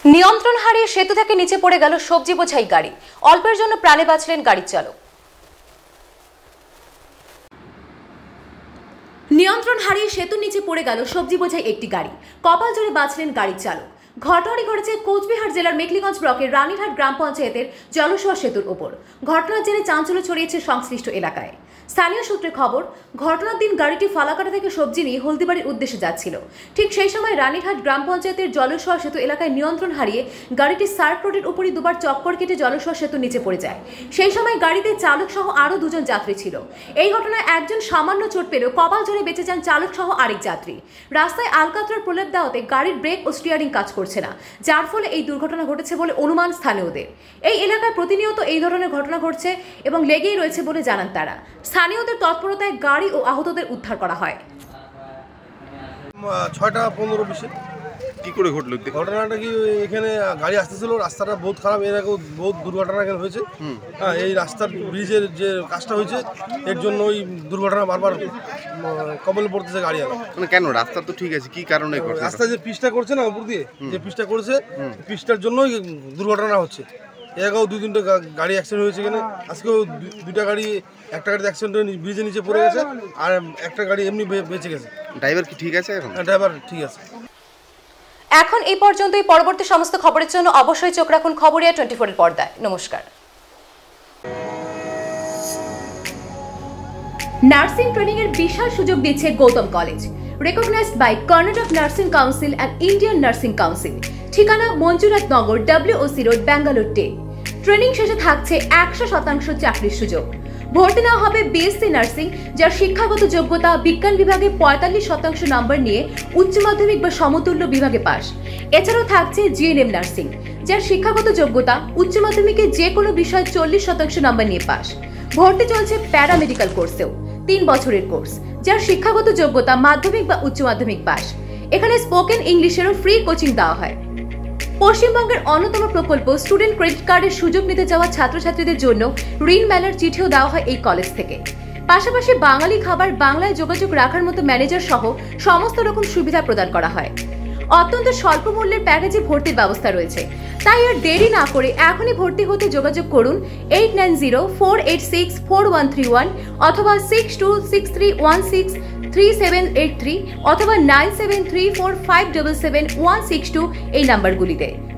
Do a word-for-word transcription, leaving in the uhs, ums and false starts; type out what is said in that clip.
নিয়ন্ত্রণ হারিয়ে সেতু থেকে নিচে পড়ে গেল সবজি বোঝাই গাড়ি। অল্পের জন্য প্রাণে বাঁচলেন গাড়ির চালক। নিয়ন্ত্রণ হারিয়ে সেতুর নিচে পড়ে গেল সবজি বোঝাই একটি গাড়ি। কপাল জোরে বাঁচলেন গাড়ির চালক। ঘটনাটি ঘটেছে কোচবিহার জেলার মেখলিগঞ্জ ব্লকের রানীরহাট গ্রাম পঞ্চায়েতের জলসোয়া সেতুর ওপর। ঘটনার জেরে চাঞ্চল্য ছড়িয়েছে সংশ্লিষ্ট এলাকায়। স্থানীয় সূত্রে খবর, ঘটনার দিন গাড়িটি ফালাকাটা থেকে সবজি নিয়ে হলদিবাড়ির উদ্দেশ্যে যাচ্ছিল। ঠিক সেই সময় রানীরহাট গ্রাম পঞ্চায়েতের জলসোয়া সেতু এলাকায় নিয়ন্ত্রণ হারিয়ে গাড়িটি সার্ক রোডের উপরই দুবার চক্কর কেটে জলসোয়া সেতুর নিচে পড়ে যায়। সেই সময় গাড়িতে চালক সহ আরও দুজন যাত্রী ছিল। এই ঘটনায় একজন সামান্য চোট পেলেও কপাল জোরে বেঁচে যান চালক সহ আরেক যাত্রী। রাস্তায় আলকাতরার প্রলেপ দেওয়াতে গাড়ির ব্রেক ও স্টিয়ারিং কাজ করছে না, যার ফলে এই দুর্ঘটনা ঘটেছে বলে অনুমান স্থানীয়দের। এই এলাকায় প্রতিনিয়ত এই ধরনের ঘটনা ঘটছে এবং লেগেই রয়েছে বলে জানান তারা। স্থানীয়দের তৎপরতায় গাড়ি ও আহতদের উদ্ধার করা হয়। ছয়টা পনেরো বিশে কি করে ঘটলো ঘটনাটা? কি এখানে গাড়ি আসতেছিল, রাস্তাটা বহুত খারাপ, এর আগেও বহুত দুর্ঘটনা এখানে হয়েছে। হ্যাঁ, এই রাস্তার ব্রিজের যে কাজটা হয়েছে এর জন্য ওই দুর্ঘটনা বারবার কবলে পড়তেছে গাড়ি আলা। মানে কেন? রাস্তা তো ঠিক আছে, কি কারণে করছে? রাস্তা যে পিচটা করছে না উপর দিয়ে, যে পিচটা করেছে পিচটার জন্যই দুর্ঘটনা হচ্ছে। এর আগেও দুই তিনটা গাড়ি অ্যাক্সিডেন্ট হয়েছে এখানে। আজকেও দুইটা গাড়ি, একটা গাড়ি অ্যাক্সিডেন্ট হয়ে ব্রিজের নিচে পড়ে গেছে আর একটা গাড়ি এমনি বেঁচে গেছে। ড্রাইভার কি ঠিক আছে এখন? হ্যাঁ, ড্রাইভার ঠিক আছে। এখন এই পর্যন্তই। পরবর্তী সমস্ত খবরের জন্য অবশ্যই চোখ রাখুন খবরিয়া টোয়েন্টি ফোর এর পর্দায়। নমস্কার। নার্সিং ট্রেনিং এর বিশাল সুযোগ দিচ্ছে Gautam college, recognised by Karnataka nursing council and Indian nursing council. ঠিকানা Manjunath Nagar, WOC road, Bangalore ten. Training শেষে থাকছে একশো শতাংশ চাকরির সুযোগ। ভর্তি নেওয়া হবে বিএসসি নার্সিং, যার শিক্ষাগত যোগ্যতা বিজ্ঞান বিভাগে পঁয়তাল্লিশ শতাংশ নম্বর নিয়ে উচ্চ মাধ্যমিক বা সমতুল্য বিভাগে পাস। এছাড়াও থাকছে জিএনএম নার্সিং, যার শিক্ষাগত যোগ্যতা উচ্চ মাধ্যমিকে যে কোনো বিষয়ে চল্লিশ শতাংশ নম্বর নিয়ে পাস। ভর্তি চলছে প্যারামেডিক্যাল কোর্সেও, তিন বছরের কোর্স, যার শিক্ষাগত যোগ্যতা মাধ্যমিক বা উচ্চ মাধ্যমিক পাস। এখানে স্পোকেন ইংলিশেরও ফ্রি কোচিং দেওয়া হয়। পশ্চিমবঙ্গের অন্যতম প্রকল্প স্টুডেন্ট ক্রেডিট কার্ডের সুযোগ নিতে যাওয়া ছাত্রছাত্রীদের জন্য ঋণ মেলার চিঠিও দেওয়া হয় এই কলেজ থেকে। পাশাপাশি বাঙালি খাবার বাংলায় যোগাযোগ রাখার মতো ম্যানেজার সহ সমস্ত রকম সুবিধা প্রদান করা হয়। অত্যন্ত স্বল্প মূল্যের প্যাকেজে ভর্তির ব্যবস্থা রয়েছে। তাই আর দেরি না করে এখনই ভর্তি হতে যোগাযোগ করুন eight nine zero four eight six four one three one অথবা six two six three one six three seven eight three অথবা nine seven three four five seven seven one six two এই নাম্বারগুলিতে।